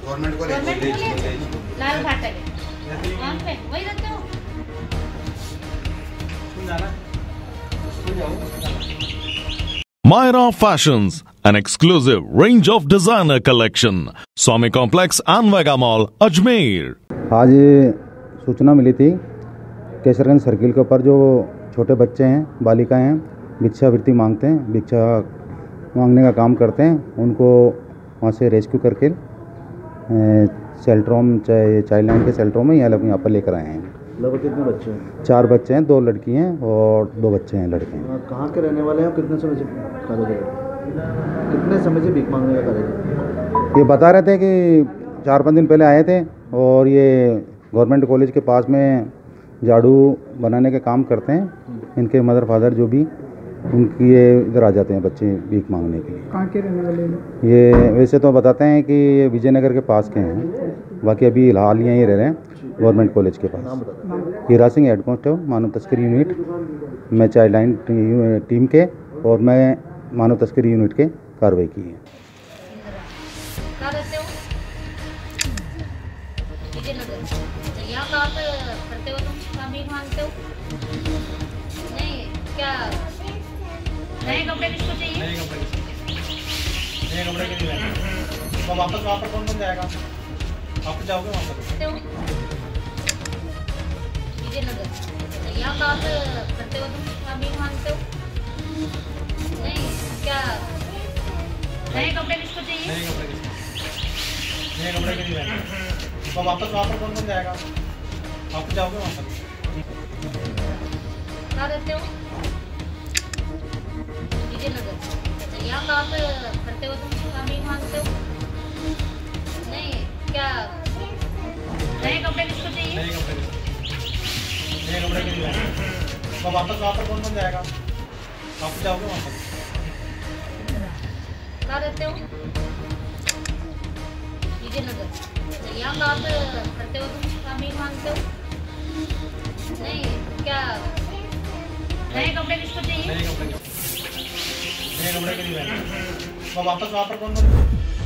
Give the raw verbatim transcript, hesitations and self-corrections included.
Government college लाल फाटक वहाँ पे वही रहते हो। Myra Fashions, an exclusive range of designer collection. Swami Complex and Vega Mall, Ajmer. आज सूचना मिली थी केसरगंज सर्किल के ऊपर जो छोटे बच्चे हैं, बालिकाएं हैं, भिक्षावृत्ति मांगते हैं, भिक्षा मांगने का काम करते हैं, उनको वहाँ से रेस्क्यू करके शेल्टरों में चाइल्ड लाइन के शेल्टरों में यहाँ यहाँ पर लेकर आए हैं। लगभग कितने बच्चे हैं? चार बच्चे हैं, दो लड़की हैं और दो बच्चे हैं लड़के हैं। कहाँ के रहने वाले हैं? कितने समय से कार्य कर कितने समय से भीख मांगने का कार्य? ये बता रहे थे कि चार पाँच दिन पहले आए थे और ये गवर्नमेंट कॉलेज के पास में झाड़ू बनाने के काम करते हैं। इनके मदर फादर जो भी उनकी ये इधर आ जाते हैं बच्चे भीख मांगने के लिए। कहाँ के रहने वाले हैं? ये वैसे तो बताते हैं कि ये विजयनगर के पास के हैं, बाकी अभी हाल यहीं रह रहे हैं गवर्नमेंट कॉलेज के पास। हीरा सिंह हेड कांस्टेबल मानव तस्करी यूनिट, मैं चाइल्ड लाइन टीम के और मैं मानव तस्करी यूनिट के कार्रवाई की है। यहाँ कहाँ पे करते हो तुम? कहाँ भीख मांगते हो? नहीं क्या नए कपड़े किसको चाहिए? नए कपड़े नए कपड़े के लिए तो वापस वहाँ पर कौन कौन जाएगा? आप जाओगे वहाँ पर? विजयनगर यहाँ कहाँ पे करते हो तुम? कहाँ भीख मांगते हो? नहीं क्या नए कपड़े किसको चाहिए? नए कपड़े नए कपड़े के लिए तो वापस वहाँ पर कौन कौन जाएगा? आप जाओगे वहाँ पर? कहाँ रहते हो? विजयनगर यहाँ कहाँ पे करते हो तुम? कहाँ भीख मांगते हो? नहीं क्या नए कपड़े किसको चाहिए? नए कपड़े नए कपड़े के लिए तो वापस वहाँ पर कौन कौन जाएगा? आप जाओगे वहाँ पर? कहाँ रहते हो? विजयनगर यहाँ कहाँ पे करते हो तुम? कहाँ भीख मांगते हो? नहीं क्या नए कपड़े किसको चाहिए? नए कपड़े नए कपड़े के लिए तो वापस वहाँ पर कौन कौन